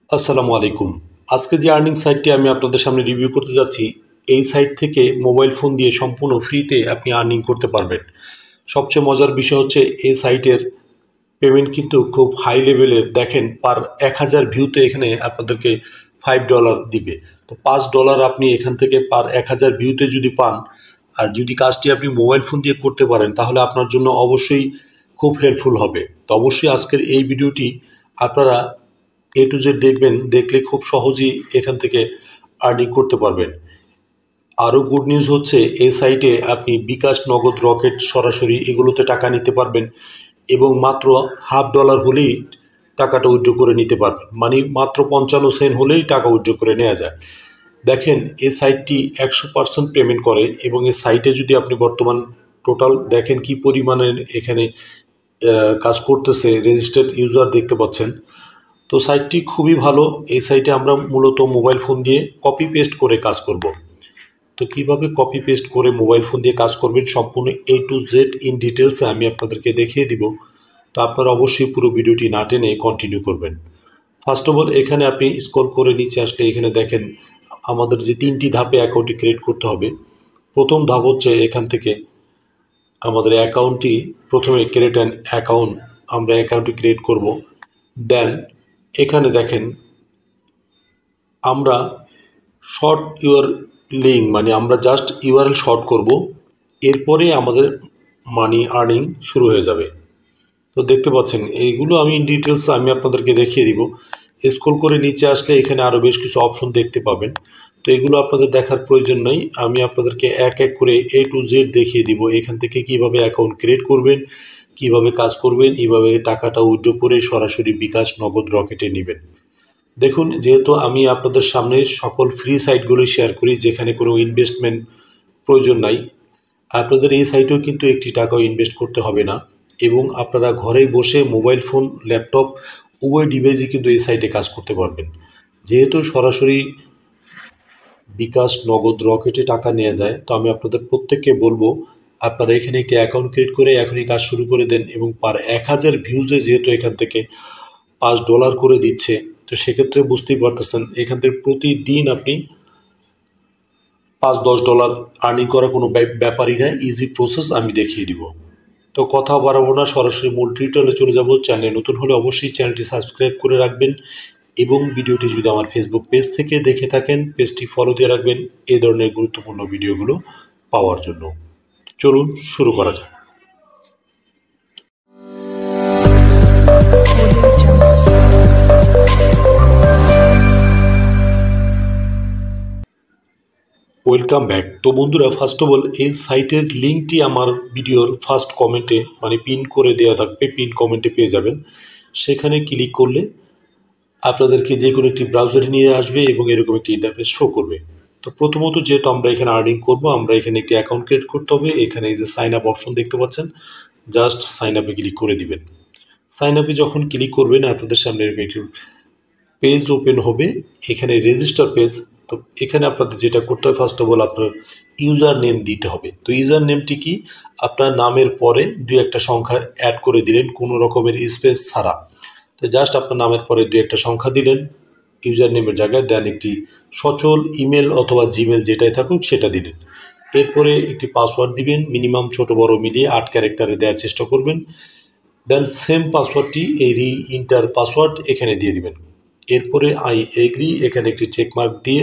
আসসালামু আলাইকুম। আজকে যে আর্নিং সাইটটি আমি আপনাদের সামনে রিভিউ করতে যাচ্ছি, এই সাইট থেকে মোবাইল ফোন দিয়ে সম্পূর্ণ ফ্রিতে আপনি আর্নিং করতে পারবেন। সবচেয়ে মজার বিষয় হচ্ছে এই সাইটের পেমেন্ট কিন্তু খুব হাই লেভেলের। দেখেন পার 1000 ভিউতে এখানে আপনাদেরকে $5 দিবে। তো $5 আপনি এখান থেকে পার 1000 ভিউতে যদি পান, আর যদি কাজটি আপনি মোবাইল ফোন দিয়ে করতে পারেন, তাহলে আপনার জন্য অবশ্যই খুব হেল্পফুল হবে। তো অবশ্যই আজকের এই ভিডিওটি আপনারা A to Z দেখবেন, দেখলে খুব সহজেই এখান থেকে আর্নিং করতে পারবেন। আরও গুড নিউজ হচ্ছে এই সাইটে আপনি বিকাশ, নগদ, রকেট সরাসরি এগুলোতে টাকা নিতে পারবেন এবং মাত্র $1/2 হলেই টাকাটা উইথড্র করে নিতে পারবেন। মানে মাত্র 55 সেন্ট হলেই টাকা উইথড্র করে নেওয়া যায়। দেখেন এই সাইটটি 100% পেমেন্ট করে এবং এই সাইটে যদি আপনি বর্তমান টোটাল দেখেন কি পরিমাণের এখানে কাজ করতেছে, রেজিস্টার্ড ইউজার দেখতে পাচ্ছেন। তো সাইটটি খুবই ভালো। এই সাইটে আমরা মূলত মোবাইল ফোন দিয়ে কপি পেস্ট করে কাজ করব। তো কিভাবে কপি পেস্ট করে মোবাইল ফোন দিয়ে কাজ করবেন সম্পূর্ণ A to Z ইন ডিটেলসে আমি আপনাদেরকে দেখিয়ে দিব। তো আপনারা অবশ্যই পুরো ভিডিওটি না টেনে কন্টিনিউ করবেন। ফার্স্ট অফ অল এখানে আপনি স্ক্রল করে নিচে আসলে এখানে দেখেন আমাদের যে 3টি ধাপে অ্যাকাউন্টটি ক্রিয়েট করতে হবে। প্রথম ধাপ হচ্ছে এখান থেকে আমাদের অ্যাকাউন্টটি প্রথমে ক্রিয়েট অ্যান অ্যাকাউন্ট, আমরা অ্যাকাউন্টটি ক্রিয়েট করব। দেন এখানে দেখেন আমরা শর্ট ইউর লিঙ্ক, মানে আমরা জাস্ট ইউআরএল শর্ট করব, এরপরে আমাদের মানি আর্নিং শুরু হয়ে যাবে। তো দেখতে পাচ্ছেন এইগুলো আমি ইন ডিটেলস আমি আপনাদেরকে দেখিয়ে দিব। স্ক্রল করে নিচে আসলে এখানে আরও বেশ কিছু অপশন দেখতে পাবেন। তো এগুলো আপনাদের দেখার প্রয়োজন নেই, আমি আপনাদেরকে এক এক করে A to Z দেখিয়ে দিব। এখান থেকে কিভাবে অ্যাকাউন্ট ক্রিয়েট করবেন, কিভাবে কাজ করবেন, এইভাবে টাকাটা উইথড্র করে সরাসরি বিকাশ, নগদ, রকেটে নেবেন। দেখুন, যেহেতু আমি আপনাদের সামনে সকল ফ্রি সাইটগুলোই শেয়ার করি যেখানে কোনো ইনভেস্টমেন্ট প্রয়োজন নাই, আপনাদের এই সাইটেও কিন্তু একটি টাকাও ইনভেস্ট করতে হবে না এবং আপনারা ঘরে বসে মোবাইল ফোন, ল্যাপটপ উভয় ডিভাইসে কিন্তু এই সাইটে কাজ করতে পারবেন। যেহেতু সরাসরি বিকাশ, নগদ, রকেটে টাকা নেওয়া যায়, তো আমি আপনাদের প্রত্যেককে বলবো আপনারা এখানে একটি অ্যাকাউন্ট ক্রিয়েট করে এখনই কাজ শুরু করে দেন এবং পার 1000 ভিউজে যেহেতু এখান থেকে $5 করে দিচ্ছে, তো সেক্ষেত্রে বুঝতেই পারতেছেন এখান থেকে প্রতিদিন আপনি $5-10 আর্নিং করা কোনো ব্যাপারই না, ইজি প্রসেস আমি দেখিয়ে দিব। তো কথা বাড়াবো না, সরাসরি মূল টিউটোরিয়ালে চলে যাব। চ্যানেলে নতুন হলে অবশ্যই চ্যানেলটি সাবস্ক্রাইব করে রাখবেন এবং ভিডিওটি যদি আমার ফেসবুক পেজ থেকে দেখে থাকেন পেজটি ফলো দিয়ে রাখবেন এই ধরনের গুরুত্বপূর্ণ ভিডিওগুলো পাওয়ার জন্য। চলুন শুরু করা যাক। Welcome back. তো বন্ধুরা, ফার্স্ট অফ অল এই সাইটের লিঙ্কটি আমার ভিডিওর ফার্স্ট কমেন্টে মানে পিন করে দেওয়া থাকবে, পিন কমেন্টে পেয়ে যাবেন। সেখানে ক্লিক করলে আপনাদেরকে যে কোনো একটি ব্রাউজারে নিয়ে আসবে এবং এরকম একটি ইন্টারফেস শো করবে। তো প্রথমত যেহেতু আমরা এখানে আর্নিং করব, আমরা এখানে একটি অ্যাকাউন্ট ক্রিয়েট করতে হবে। এখানে এই যে সাইন আপ অপশন দেখতে পাচ্ছেন, জাস্ট সাইন আপে ক্লিক করে দিবেন। সাইন আপে যখন ক্লিক করবেন আপনাদের সামনে একটি পেজ ওপেন হবে, এখানে রেজিস্টার পেজ। তো এখানে আপনাদের যেটা করতে হবে, ফার্স্ট অফ অল আপনার ইউজার নেম দিতে হবে। তো ইউজার নেমটি কি, আপনার নামের পরে 2-1টা সংখ্যা অ্যাড করে দিলেন কোনো রকমের স্পেস ছাড়া। তো জাস্ট আপনার নামের পরে 2-1টা সংখ্যা দিলেন ইউজার নেমের জায়গায়, দেন একটি সচল ইমেল অথবা জিমেল যেটাই থাকুক সেটা দিলেন। এরপরে একটি পাসওয়ার্ড দিবেন, মিনিমাম ছোট বড় মিলিয়ে 8 ক্যারেক্টারে দেওয়ার চেষ্টা করবেন। দেন সেম পাসওয়ার্ডটি এই ইন্টার পাসওয়ার্ড এখানে দিয়ে দিবেন। এরপরে আই এগ্রি, এখানে একটি চেকমার্ক দিয়ে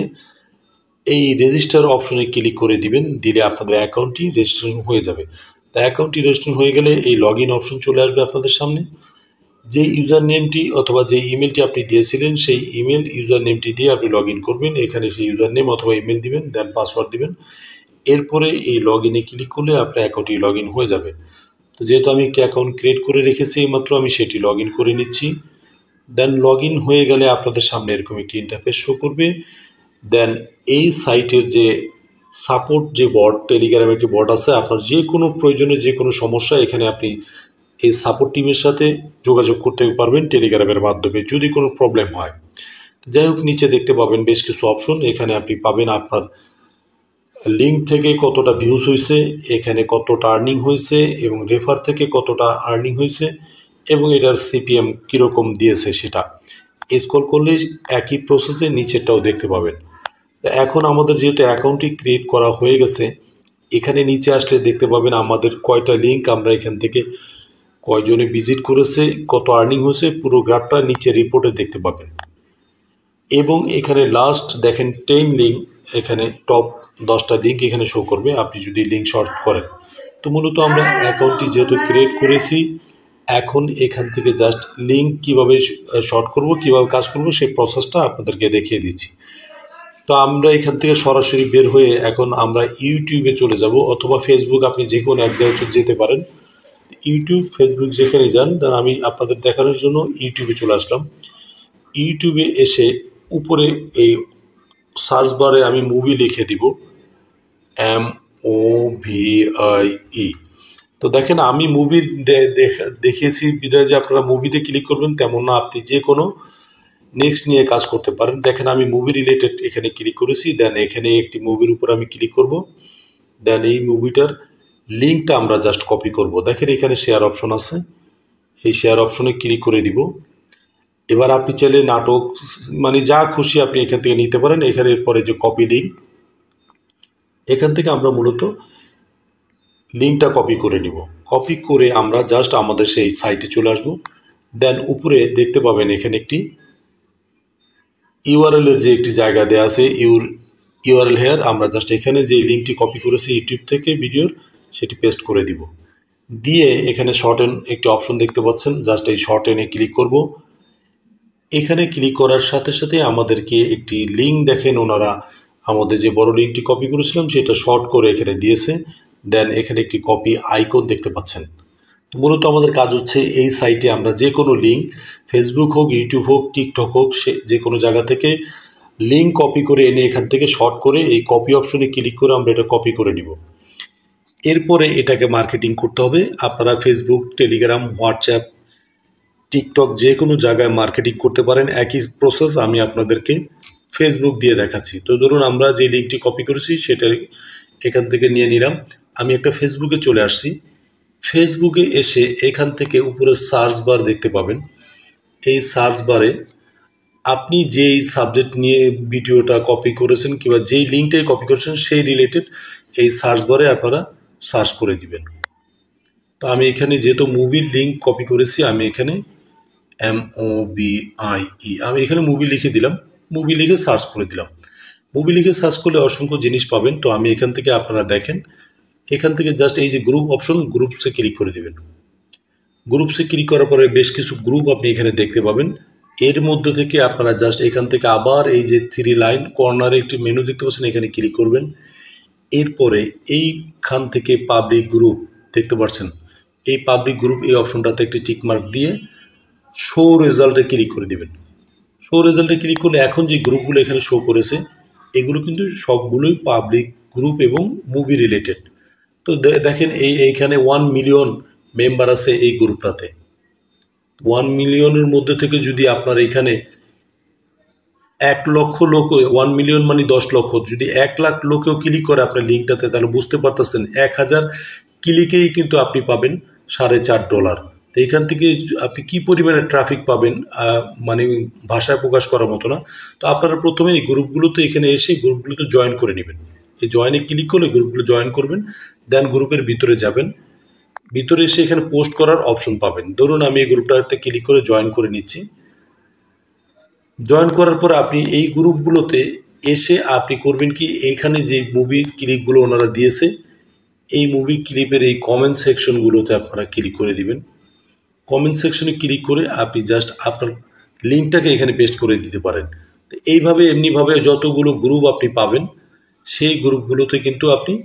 এই রেজিস্টার অপশনে ক্লিক করে দিবেন। দিলে আপনাদের অ্যাকাউন্টটি রেজিস্ট্রেশন হয়ে যাবে। তা অ্যাকাউন্টটি রেজিস্ট্রেশন হয়ে গেলে এই লগ ইন অপশন চলে আসবে আপনাদের সামনে। যে ইউজার নেমটি অথবা যে ইমেলটি আপনি দিয়েছিলেন সেই ইমেল ইউজার নেমটি দিয়ে আপনি লগ ইন করবেন। এখানে সেই ইউজার নেম অথবা ইমেল দিবেন, দেন পাসওয়ার্ড দিবেন। এরপরে এই লগ ইনে ক্লিক করলে আপনার অ্যাকাউন্টটি লগ ইন হয়ে যাবে। তো যেহেতু আমি একটি অ্যাকাউন্ট ক্রিয়েট করে রেখেছি মাত্র, আমি সেটি লগ ইন করে নিচ্ছি। দেন লগ ইন হয়ে গেলে আপনাদের সামনে এরকম একটি ইন্টারফেস শো করবে। দেন এই সাইটের যে সাপোর্ট যে বট, টেলিগ্রামের একটি বট আছে, আপনার যে কোনো প্রয়োজনে যে কোনো সমস্যা এখানে আপনি এই সাপোর্ট টিমের সাথে যোগাযোগ করতে পারবেন টেলিগ্রামের মাধ্যমে যদি কোনো প্রবলেম হয়। যাই হোক, নিচে দেখতে পাবেন বেশ কিছু অপশন। এখানে আপনি পাবেন আপনার লিঙ্ক থেকে কতটা ভিউজ হয়েছে, এখানে কতটা আর্নিং হয়েছে এবং রেফার থেকে কতটা আর্নিং হয়েছে এবং এটার সিপিএম কীরকম দিয়েছে সেটা। স্ক্রল করলে একই প্রসেসে নিচেরটাও দেখতে পাবেন। এখন আমাদের যেহেতু অ্যাকাউন্টটি ক্রিয়েট করা হয়ে গেছে, এখানে নিচে আসলে দেখতে পাবেন আমাদের কয়টা লিঙ্ক আমরা এখান থেকে, কয়জনে ভিজিট করেছে, কত আর্নিং হয়েছে, পুরো গ্রাফটা নিচে রিপোর্টে দেখতে পাবেন। এবং এখানে লাস্ট দেখেন 10 লিঙ্ক, এখানে টপ 10টা লিঙ্ক এখানে শো করবে আপনি যদি লিঙ্ক শর্ট করেন। তো মূলত আমরা অ্যাকাউন্টটি যেহেতু ক্রিয়েট করেছি, এখন এখান থেকে জাস্ট লিঙ্ক কিভাবে শর্ট করব, কিভাবে কাজ করব সেই প্রসেসটা আপনাদেরকে দেখিয়ে দিচ্ছি। তো আমরা এখান থেকে সরাসরি বের হয়ে এখন আমরা ইউটিউবে চলে যাব, অথবা ফেসবুক, আপনি যে কোনো এক জায়গায় যেতে পারেন। ইউটিউব, ফেসবুক যেখানে যান, আমি আপনাদের দেখানোর জন্য ইউটিউবে চলে আসলাম। ইউটিউবে এসে উপরে এই সার্চ বারে আমি মুভি লিখে দিব, MOVIE। তো দেখেন আমি মুভি দেখিয়েছি বিধায় যে আপনারা মুভিতে ক্লিক করবেন তেমন না, আপনি যে কোনো নেক্সট নিয়ে কাজ করতে পারেন। দেখেন আমি মুভি রিলেটেড এখানে ক্লিক করেছি, দেন এখানে একটি মুভির উপর আমি ক্লিক করব, দেন এই মুভিটার লিঙ্কটা আমরা জাস্ট কপি করব। দেখেন এখানে শেয়ার অপশন আছে, এই শেয়ার অপশনে ক্লিক করে দিব। এবার আপনি চাইলে নাটক মানে যা খুশি আপনি এখান থেকে নিতে পারেন। এখানে এরপরে যে কপি লিঙ্ক, এখান থেকে আমরা মূলত লিঙ্কটা কপি করে নিব। কপি করে আমরা জাস্ট আমাদের সেই সাইটে চলে আসব। দেন উপরে দেখতে পাবেন এখানে একটি ইউআরএল এর যে একটি জায়গা দেওয়া আছে, ইউআরএল হেয়ার, আমরা জাস্ট এখানে যে লিঙ্কটি কপি করেছি ইউটিউব থেকে ভিডিওর, সেটি পেস্ট করে দিব। দিয়ে এখানে শর্ট এন একটি অপশন দেখতে পাচ্ছেন, জাস্ট এই শর্ট এনে ক্লিক করব। এখানে ক্লিক করার সাথে সাথে আমাদেরকে একটি লিঙ্ক দেখেন, ওনারা আমাদের যে বড় লিঙ্কটি কপি করেছিলাম সেটা শর্ট করে এখানে দিয়েছে। দেন এখানে একটি কপি আইকন দেখতে পাচ্ছেন। মূলত আমাদের কাজ হচ্ছে এই সাইটে আমরা যে কোনো লিঙ্ক, ফেসবুক হোক, ইউটিউব হোক, টিকটক হোক, সে যে কোনো জায়গা থেকে লিঙ্ক কপি করে এনে এখান থেকে শর্ট করে এই কপি অপশনে ক্লিক করে আমরা এটা কপি করে নিব। এরপরে এটাকে মার্কেটিং করতে হবে। আপনারা ফেসবুক, টেলিগ্রাম, হোয়াটসঅ্যাপ, টিকটক যে কোনো জায়গায় মার্কেটিং করতে পারেন। একই প্রসেস আমি আপনাদেরকে ফেসবুক দিয়ে দেখাচ্ছি। তো ধরুন আমরা যে লিঙ্কটি কপি করেছি সেটা এখান থেকে নিয়ে নিলাম। আমি একটা ফেসবুকে চলে আসছি। ফেসবুকে এসে এখান থেকে উপরে সার্চ বার দেখতে পাবেন। এই সার্চ বারে আপনি যেই সাবজেক্ট নিয়ে ভিডিওটা কপি করেছেন কিংবা যেই লিঙ্কটাই কপি করেছেন সেই রিলেটেড এই সার্চ বারে আপনারা সার্চ করে দিবেন। তো আমি এখানে যেহেতু মুভির লিঙ্ক কপি করেছি, আমি এখানে MOVIE আমি এখানে মুভি লিখে দিলাম, মুভি লিখে সার্চ করে দিলাম। মুভি লিখে সার্চ করলে অসংখ্য জিনিস পাবেন। তো আমি এখান থেকে আপনারা দেখেন, এখান থেকে জাস্ট এই যে গ্রুপ অপশন, গ্রুপসে ক্লিক করে দিবেন। গ্রুপসে ক্লিক করার পরে বেশ কিছু গ্রুপ আপনি এখানে দেখতে পাবেন। এর মধ্যে থেকে আপনারা জাস্ট এখান থেকে আবার এই যে 3 লাইন কর্নারে একটি মেনু দেখতে পাচ্ছেন, এখানে ক্লিক করবেন। এরপরে এইখান থেকে পাবলিক গ্রুপ দেখতে পাচ্ছেন, এই পাবলিক গ্রুপ এই অপশনটাতে একটি টিকমার্ক দিয়ে শো রেজাল্টে ক্লিক করে দিবেন। শো রেজাল্টে ক্লিক করলে এখন যে গ্রুপগুলো এখানে শো করেছে এগুলো কিন্তু সবগুলোই পাবলিক গ্রুপ এবং মুভি রিলেটেড। তো দেখেন এইখানে 1 মিলিয়ন মেম্বার আছে এই গ্রুপটাতে। 1 মিলিয়নের মধ্যে থেকে যদি আপনার এখানে 1 লক্ষ লোক, 1 মিলিয়ন মানে 10 লক্ষ, যদি 1 লাখ লোকেও ক্লিক করে আপনার লিঙ্কটাতে, তাহলে বুঝতে পারতেছেন 1000 ক্লিকেই কিন্তু আপনি পাবেন $4.5। তো এখান থেকে আপনি কি পরিমাণে ট্রাফিক পাবেন মানে ভাষায় প্রকাশ করার মতো না। তো আপনারা প্রথমে এই গ্রুপগুলোতে এখানে এসে গ্রুপগুলোতে জয়েন করে নেবেন। এই জয়েনে ক্লিক করলে গ্রুপগুলো জয়েন করবেন। দেন গ্রুপের ভিতরে যাবেন, ভিতরে এসে এখানে পোস্ট করার অপশন পাবেন। ধরুন আমি এই গ্রুপটাতে ক্লিক করে জয়েন করে নিচ্ছি। জয়েন করার পর আপনি এই গ্রুপগুলোতে এসে আপনি করবেন কি, এইখানে যে মুভি ক্লিপগুলো ওনারা দিয়েছে এই মুভি ক্লিপের এই কমেন্ট সেকশনগুলোতে আপনারা ক্লিক করে দিবেন। কমেন্ট সেকশনে ক্লিক করে আপনি জাস্ট আপনার লিঙ্কটাকে এখানে পেস্ট করে দিতে পারেন। তো এইভাবে এমনিভাবে যতগুলো গ্রুপ আপনি পাবেন সেই গ্রুপগুলোতে কিন্তু আপনি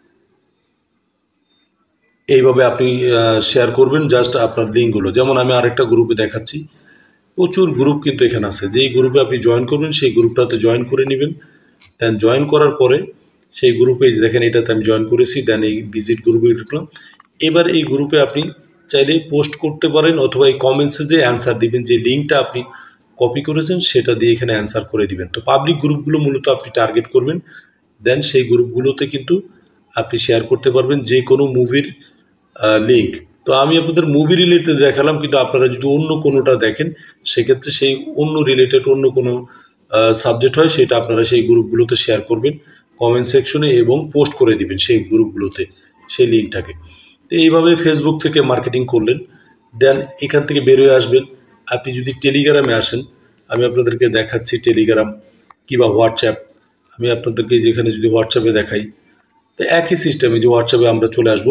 এইভাবে আপনি শেয়ার করবেন জাস্ট আপনার লিঙ্কগুলো। যেমন আমি আরেকটা গ্রুপে দেখাচ্ছি, প্রচুর গ্রুপ কিন্তু এখানে আছে। যেই গ্রুপে আপনি জয়েন করবেন সেই গ্রুপটাতে জয়েন করে নেবেন। দেন জয়েন করার পরে সেই গ্রুপে দেখেন এটাতে আমি জয়েন করেছি, দেন এই ভিজিট গ্রুপে ঢুকলাম। এবার এই গ্রুপে আপনি চাইলে পোস্ট করতে পারেন অথবা এই কমেন্টসে যে অ্যান্সার দিবেন, যে লিঙ্কটা আপনি কপি করেছেন সেটা দিয়ে এখানে অ্যান্সার করে দিবেন। তো পাবলিক গ্রুপগুলো মূলত আপনি টার্গেট করবেন। দেন সেই গ্রুপগুলোতে কিন্তু আপনি শেয়ার করতে পারবেন যে কোনো মুভির লিঙ্ক। তো আমি আপনাদের মুভি রিলেটেড দেখালাম, কিন্তু আপনারা যদি অন্য কোনোটা দেখেন সেক্ষেত্রে সেই অন্য রিলেটেড অন্য কোনো সাবজেক্ট হয় সেটা আপনারা সেই গ্রুপগুলোতে শেয়ার করবেন কমেন্ট সেকশনে এবং পোস্ট করে দিবেন সেই গ্রুপগুলোতে সেই লিঙ্কটাকে। তো এইভাবে ফেসবুক থেকে মার্কেটিং করলেন। দেন এখান থেকে বেরোয় আসবেন। আপনি যদি টেলিগ্রামে আসেন, আমি আপনাদেরকে দেখাচ্ছি টেলিগ্রাম কিংবা হোয়াটসঅ্যাপ। আমি আপনাদেরকে যেখানে যদি হোয়াটসঅ্যাপে দেখাই, তো একই সিস্টেমে যে হোয়াটসঅ্যাপে আমরা চলে আসবো।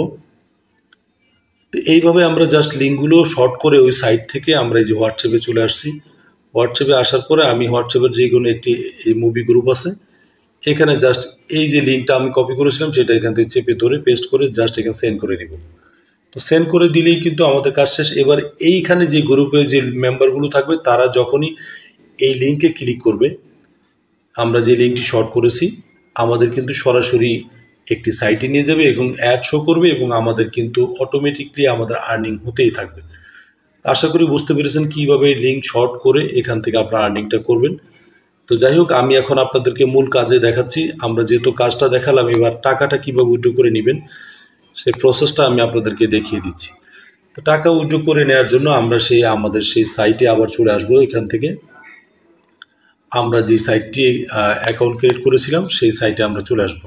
তো এইভাবে আমরা জাস্ট লিঙ্কগুলো শর্ট করে ওই সাইট থেকে আমরা এই যে হোয়াটসঅ্যাপে চলে আসছি। হোয়াটসঅ্যাপে আসার পরে আমি হোয়াটসঅ্যাপের যে কোনো একটি মুভি গ্রুপ আছে, এখানে জাস্ট এই যে লিঙ্কটা আমি কপি করেছিলাম সেটা এখান থেকে চেপে ধরে পেস্ট করে জাস্ট এখানে সেন্ড করে দিব। তো সেন্ড করে দিলেই কিন্তু আমাদের কাজ শেষ। এবার এইখানে যে গ্রুপে যে মেম্বারগুলো থাকবে তারা যখনই এই লিঙ্কে ক্লিক করবে, আমরা যে লিঙ্কটি শর্ট করেছি, আমাদের কিন্তু সরাসরি একটি সাইটে নিয়ে যাবে এবং অ্যাড শো করবে এবং আমাদের কিন্তু অটোমেটিকলি আমাদের আর্নিং হতেই থাকবে। আশা করি বুঝতে পেরেছেন কীভাবে লিঙ্ক শর্ট করে এখান থেকে আপনারা আর্নিংটা করবেন। তো যাই হোক, আমি এখন আপনাদেরকে মূল কাজে দেখাচ্ছি। আমরা যেহেতু কাজটা দেখালাম, এবার টাকাটা কীভাবে উইথড্র করে নেবেন সেই প্রসেসটা আমি আপনাদেরকে দেখিয়ে দিচ্ছি। তো টাকা উইথড্র করে নেওয়ার জন্য আমরা আমাদের সেই সাইটে আবার চলে আসবো। এখান থেকে আমরা যে সাইটটি অ্যাকাউন্ট ক্রিয়েট করেছিলাম সেই সাইটে আমরা চলে আসব।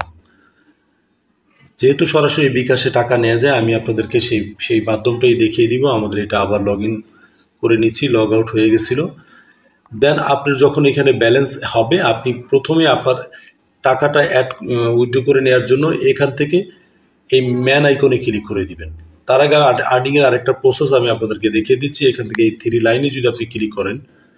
যেহেতু সরাসরি বিকাশে টাকা নেওয়া যায়, আমি আপনাদেরকে সেই মাধ্যমটাই দেখিয়ে দিব। আমাদের এটা আবার লগ ইন করে নিচ্ছি, লগ আউট হয়ে গেছিলো। দেন আপনার যখন এখানে ব্যালেন্স হবে, আপনি প্রথমে আপনার টাকাটা উইথড্র করে নেওয়ার জন্য এখান থেকে এই ম্যান আইকনে ক্লিক করে দিবেন। তার আগে আর্নিংয়ের আরেকটা প্রসেস আমি আপনাদেরকে দেখিয়ে দিচ্ছি। এখান থেকে এই 3 লাইনে যদি আপনি ক্লিক করেন,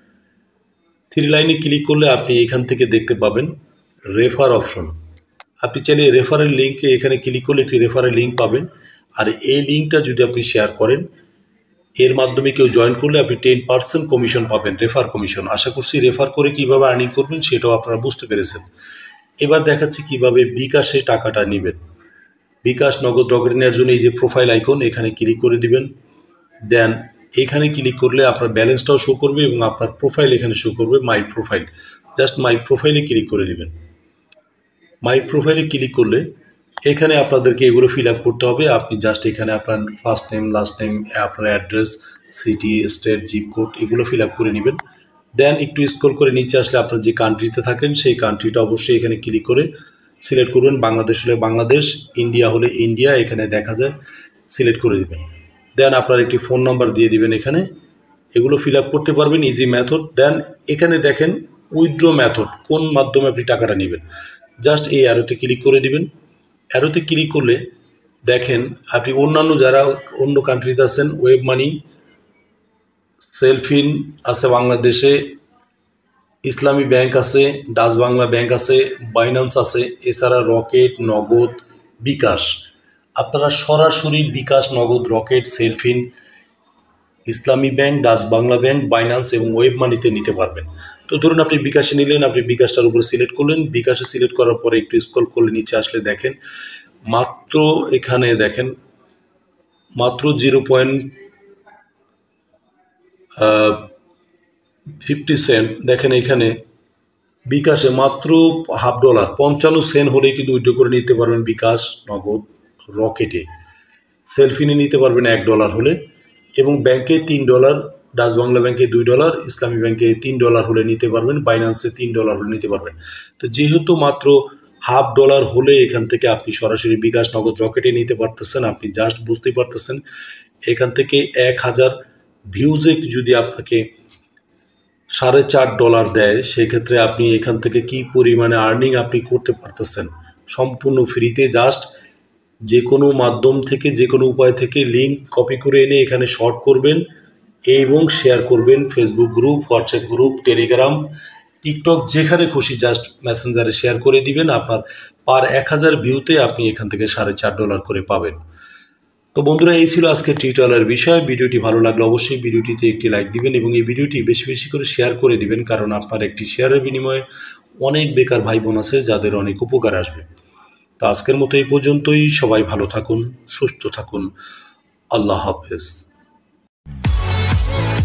3 লাইনে ক্লিক করলে আপনি এখান থেকে দেখতে পাবেন রেফার অপশন। আপনি চাইলে রেফারের লিঙ্কে এখানে ক্লিক করলে একটি রেফারের লিঙ্ক পাবেন। আর এই লিঙ্কটা যদি আপনি শেয়ার করেন, এর মাধ্যমে কেউ জয়েন করলে আপনি 10% কমিশন পাবেন, রেফার কমিশন। আশা করছি রেফার করে কিভাবে আর্নিং করবেন সেটাও আপনারা বুঝতে পেরেছেন। এবার দেখাচ্ছি কিভাবে বিকাশে টাকাটা নেবেন। বিকাশ নগদ রকেট নেওয়ার জন্য এই যে প্রোফাইল আইকন, এখানে ক্লিক করে দিবেন। দেন এখানে ক্লিক করলে আপনার ব্যালেন্সটাও শো করবে এবং আপনার প্রোফাইল এখানে শো করবে, মাই প্রোফাইল। জাস্ট মাই প্রোফাইলে ক্লিক করে দিবেন। মাই প্রোফাইলে ক্লিক করলে এখানে আপনাদেরকে এগুলো ফিল আপ করতে হবে। আপনি জাস্ট এখানে আপনার ফার্স্ট নেম, লাস্ট নেম, আপনার address, city, state, zip code এগুলো ফিল আপ করে নেবেন। দেন একটু স্ক্রল করে নিচে আসলে আপনার যে কান্ট্রিতে থাকেন সেই কান্ট্রিটা অবশ্যই এখানে ক্লিক করে সিলেক্ট করবেন। বাংলাদেশ হলে বাংলাদেশ, ইন্ডিয়া হলে ইন্ডিয়া এখানে দেখা যায়, সিলেক্ট করে দিবেন। দেন আপনার একটি ফোন নাম্বার দিয়ে দিবেন এখানে। এগুলো ফিল আপ করতে পারবেন, ইজি মেথড। দেন এখানে দেখেন উইথড্র মেথড, কোন মাধ্যমে আপনি টাকাটা নেবেন। জাস্ট এই অ্যারোতে ক্লিক করে দিবেন। অ্যারোতে ক্লিক করলে দেখেন আপনি অন্যান্য যারা অন্য কান্ট্রিতে আছেন, ওয়েব মানি, সেলফিন আছে বাংলাদেশে, ইসলামী ব্যাংক আছে, ডাচ বাংলা ব্যাংক আছে, বাইন্যান্স আছে, এছাড়া রকেট, নগদ, বিকাশ। আপনারা সরাসরি বিকাশ, নগদ, Rocket, Cellfin, Islami bank, Dutch Bangla bank, Binance এবং ওয়েব মানিতে নিতে পারবেন। তো ধরুন আপনি বিকাশে নিলেন, আপনি বিকাশটার উপরে সিলেক্ট করলেন। বিকাশে সিলেক্ট করার পরে একটু স্ক্রল করলে নিচে আসলে দেখেন মাত্র এখানে দেখেন মাত্র 0.50 সেন্ট দেখেন এখানে বিকাশে মাত্র $0.50 55 সেন্ট হলেই কিন্তু উইথড্র করে নিতে পারবেন বিকাশ, নগদ, রকেটে। সেলফিনে নিতে পারবেন $1 হলে এবং ব্যাংকে $3, ডাচ বাংলা ব্যাংকে $2, ইসলামী ব্যাংকে $3 হলে নিতে পারবেন, বাইন্যান্সে $3 হলে নিতে পারবেন। তো যেহেতু মাত্র $0.50 হলে এখান থেকে আপনি সরাসরি বিকাশ, নগদ, রকেটে নিতে পারতেছেন। আপনি জাস্ট বুঝতেই পারতেছেন এখান থেকে 1000 ভিউজে যদি আপনাকে $4.5 দেয়, সেক্ষেত্রে আপনি এখান থেকে কি পরিমাণে আর্নিং আপনি করতে পারতেছেন সম্পূর্ণ ফ্রিতে। জাস্ট যে কোনো মাধ্যম থেকে, যে কোনো উপায় থেকে লিঙ্ক কপি করে এনে এখানে শর্ট করবেন এবং শেয়ার করবেন। Facebook group, WhatsApp group, Telegram, TikTok, যেখানে খুশি জাস্ট মেসেঞ্জারে শেয়ার করে দিবেন। আপনার পার 1000 ভিউতে আপনি এখান থেকে $4.5 করে পাবেন। তো বন্ধুরা, এই ছিল আজকের টিউটোরিয়ালের বিষয়। ভিডিওটি ভালো লাগলে অবশ্যই ভিডিওটিতে একটি লাইক দিবেন এবং এই ভিডিওটি বেশি বেশি করে শেয়ার করে দিবেন, কারণ আপনার একটি শেয়ারের বিনিময়ে অনেক বেকার ভাই বোন আছে যাদের অনেক উপকার আসবে। তো আজকের মতো এই পর্যন্তই। সবাই ভালো থাকুন, সুস্থ থাকুন। আল্লাহ হাফেজ।